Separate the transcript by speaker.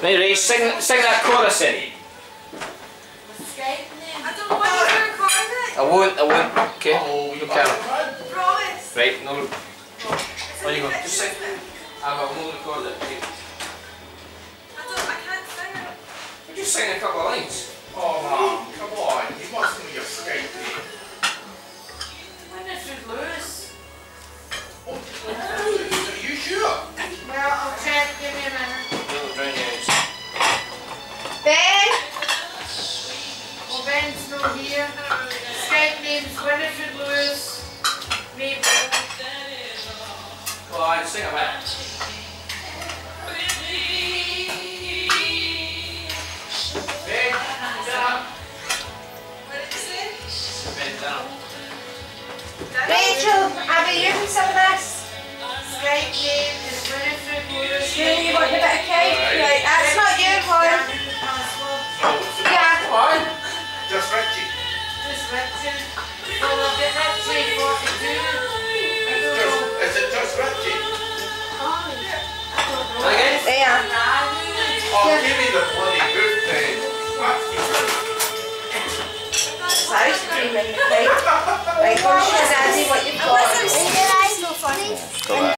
Speaker 1: Right, Ray, sing that chorus in.
Speaker 2: I don't want you to record it.
Speaker 1: I won't, okay?
Speaker 3: Oh, you
Speaker 1: can.
Speaker 2: Promise.
Speaker 1: Right, no. On you go.
Speaker 2: Just
Speaker 1: Just sing. I will record it. Okay.
Speaker 2: I can't sing it.
Speaker 1: You just sing a couple of lines.
Speaker 3: Oh, Mum, come on. You must know your skate name.
Speaker 2: Winifred Lewis.
Speaker 3: Oh, are you sure?
Speaker 2: Well, I'll check. Give me a minute.
Speaker 1: Don't drown your eyes.
Speaker 2: Ben! Well, Ben's not here. Skype name's Winifred Lewis. Maple.
Speaker 1: Go on, sing a bit. Bend down.
Speaker 2: What did you say?
Speaker 1: Bend down.
Speaker 2: Rachel, have you used some of this? Skype name is Winifred Lewis.
Speaker 4: Do you want a bit of cake? Right, that's not you, Paul.
Speaker 3: No, what's the
Speaker 4: Yeah.
Speaker 1: Why?
Speaker 3: Just Richie.
Speaker 2: Just Richard. Oh, I'll get Richie 42.
Speaker 3: Is it just Richie?
Speaker 1: Again?
Speaker 4: There.
Speaker 3: Oh, give me the bloody boot then.
Speaker 4: That's ice cream in the cake. Right, go and show Daddy what you've got.